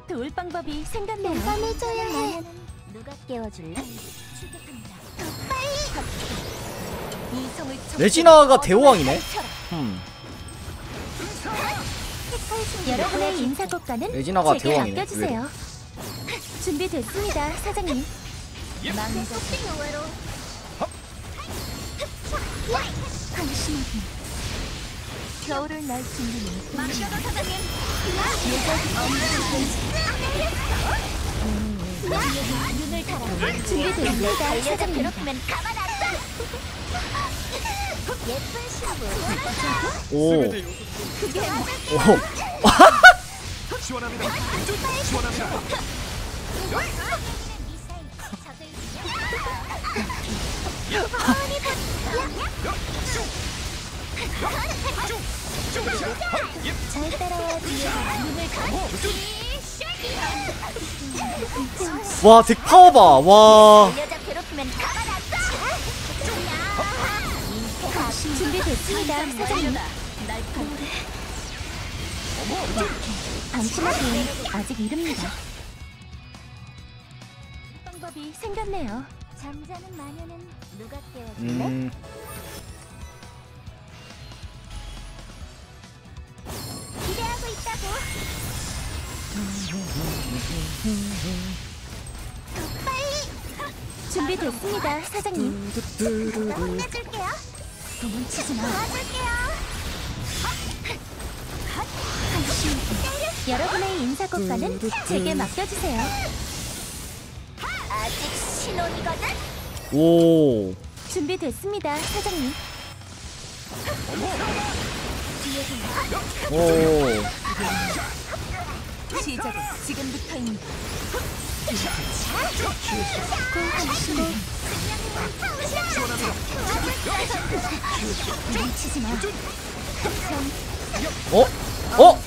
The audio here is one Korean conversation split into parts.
도울 방법이 생겼네요. 공감해줘야 해. 누가 깨워줄래? 출격합니다. 레지나가 대호왕이네. 여러분의 인사고과는 레지나가 제게 대왕이네. 맡겨주세요. 준비됐습니다, 사장님. 겨울을 날 준비는 눈을 달아. 준비됐습니다, 달려서 사장님. 괴롭히면 가만 안 둬. 예쁜 신부. 오. 오. 시원합니다. 시원합니다. 잘 따라와 뒤에 눈을 감고. 와, 덱 파워 봐. 와. 여자 괴롭히면 가만 안 둬. 준비됐습니다, 사장님. 방심하기엔 아직 이릅니다. 방법이 생겼네요. 잠자는 마녀는 누가 깨워줄래? 기대하고 있다고. 준비됐습니다, 사장님. 혼내줄게요. 도망치지 마. 도와줄게요. 여러분의 인사고과는 제게 맡겨주세요. 아직 신혼이거든. 오. 준비됐습니다, 사장님. 오. 시작은 지금부터입니다. 도망치지 마. 어? 어?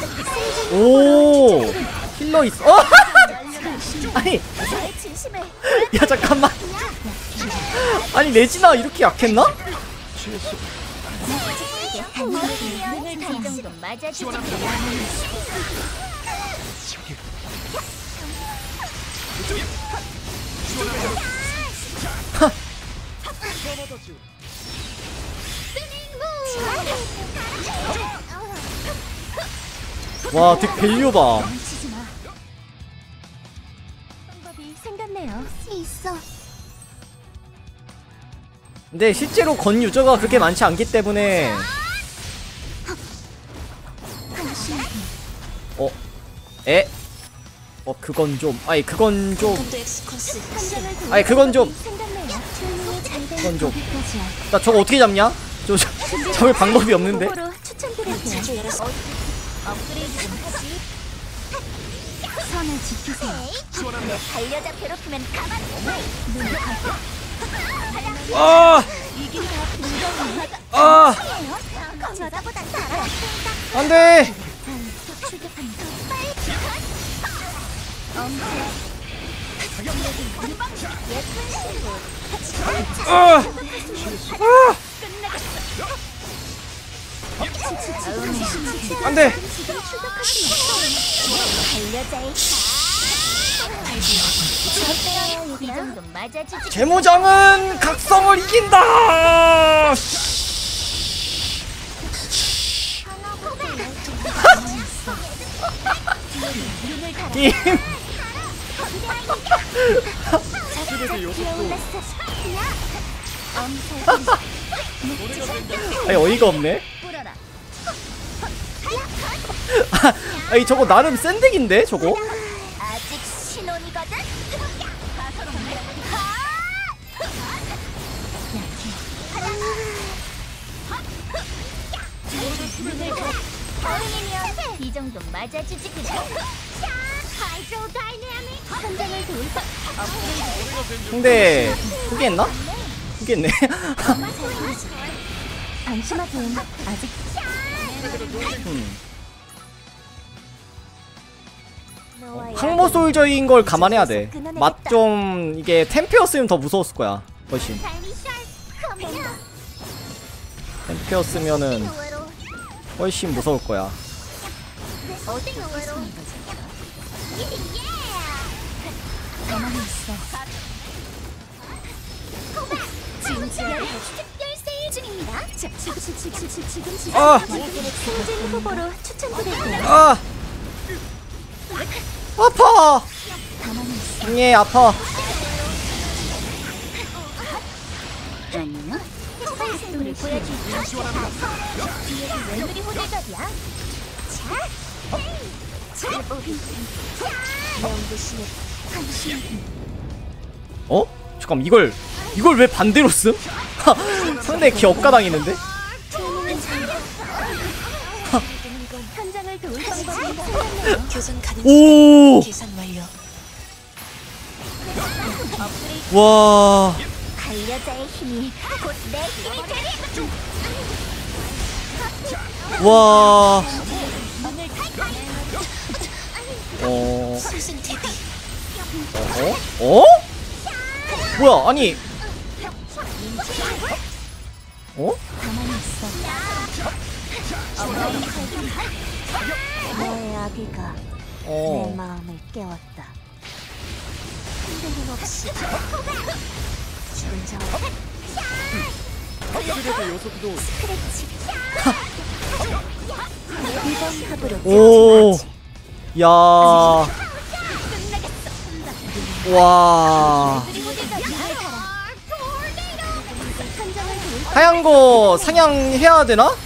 오. 힐러 있어. 어? 아니. 나의 진심을 야, 잠깐만. 아니, 레지나 이렇게 약했나? 눈을 이 정도 맞아주지. 와, 덱 밸류 봐. 도망치지 마. 방법이 생겼네요. 있어. 근데 실제로 건 유저가 그렇게 많지 않기 때문에. 어? 에? 그건 좀. 아니, 그건 좀. 아니, 그건 좀. 생겼네요. 그건 좀. 나 저거 어떻게 잡냐? 잡을 방법이 없는데. 보고로 추천드릴게요. 업그레이드 좀 하지. 선을 지키세요. 달려자 괴롭히면 가만. 아! 아! 저자보단 잘하. 안 돼! 예쁜 신부. 아! 아! 안 돼! 달려자의 이 정도 맞아주지. 제모장은 각성을 이긴다! 게임! 아니, 어이가 없네. 아니, 저거 나름 센 덱인데, 저거? 아직 신혼이거든. 어른이면 이 정도 맞아주지 그래. 하이드로 다이내믹 현장을 도울 근데 포기했나? 포기했네. 방심하기엔 아직 항모 솔저인 걸 감안해야 돼. 맛 좀 이게 템페였으면 더 무서웠을 거야. 훨씬. 템페였으면은 훨씬 무서울 거야. 가만히 있어. 진지하게. 특별 세일 중입니다. 지금 아! 승진 후보로 추천드릴게요. 아! 아파! 가만히 있어. 예, 아파. 안녕. 승부를 보여줄게. 뒤에도 왼손이 호들갑이야. 자, 명부심에 한심. 어? 잠깐 이걸 왜 반대로 씀? 상대 기 억가당했는데? 현장을 도울 방법이 생겼네요. 교전 가능. 오! 계산 완료. 와. 반려자의 힘이 곧 내 힘이 되리. 와. 수순 TV. 어? 뭐야? 아니. 가만히 있어. 너의 아기가 내 마음을 깨웠다. 흔들림 없이 진정. 이번 합으로 오. 야. 와. 하얀 거 상향해야 되나?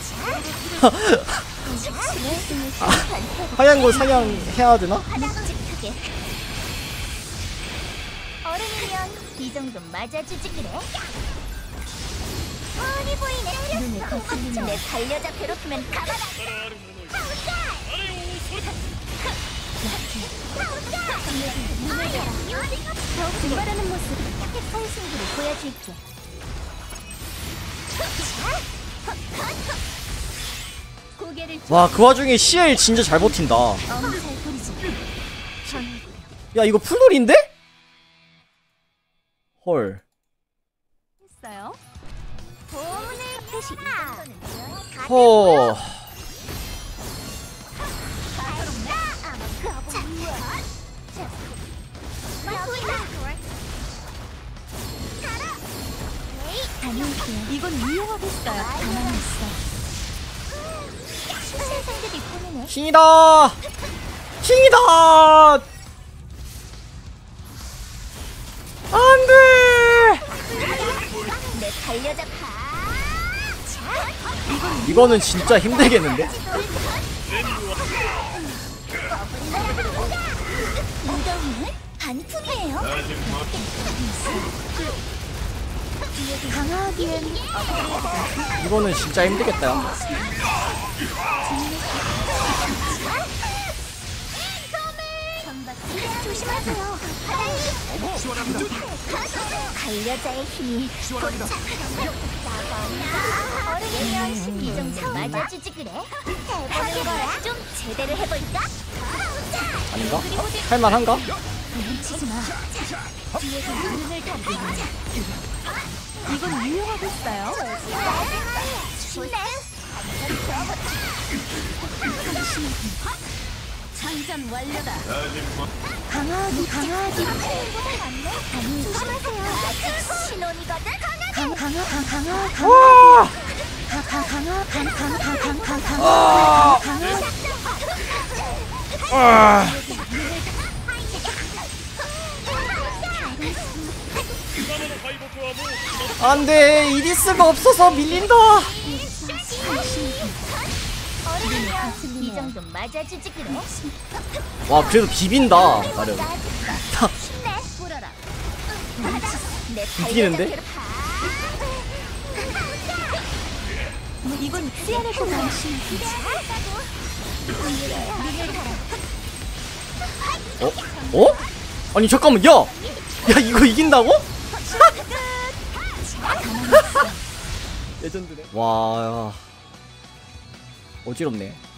하얀 거 상향해야 되나? 칙칙하게. 어른이면 이 정도 맞아주지 그래. 뻔히 보이네. 눈에 거슬리는 내 반려자 괴롭히면 가봐라. 더 분발하는 모습. 택할 승부를 보여줄게. 고개를 와, 그 와중에 CL 진짜 잘 버틴다. 엄살 부리지. 야, 이거 풀놀인데? 헐. 했어요. 보문을 표시. 허. 다녀올게요. 이건 유용하겠어요. 가만히 있어. 세상들이 보이네. 킹이다. 킹이다. 안 돼. 내 반려자 이거는 진짜 힘들겠는데? 무더위는 반품이에요. 강화하기엔 이거는 진짜 힘들겠다. 야. 조심하세요. 반려자의 힘이 지원합니다. 어른이면 이 정도 맞아주지 그래. 해보는 거야. 좀 제대로 해볼까? 아닌가? 할만한가? 멈추지 마. 뒤에서 눈을 감고 이건 유용하겠어요. 쉽네. 장전 완료다. 강화하기. 조심하세요. 아직 신혼이거든. 강화. 와! 아! 안 돼. 이디스가 없어서 밀린다. 어른이면 이 정도 맞아주지 그래. 와, 그래도 비빈다. 나름. 힘내. 불어라. 내 비비는데? 이건 피해낼 것 같아. 어? 아니 잠깐만. 야, 이거 이긴다고? 레전드네. 와, 어지럽네.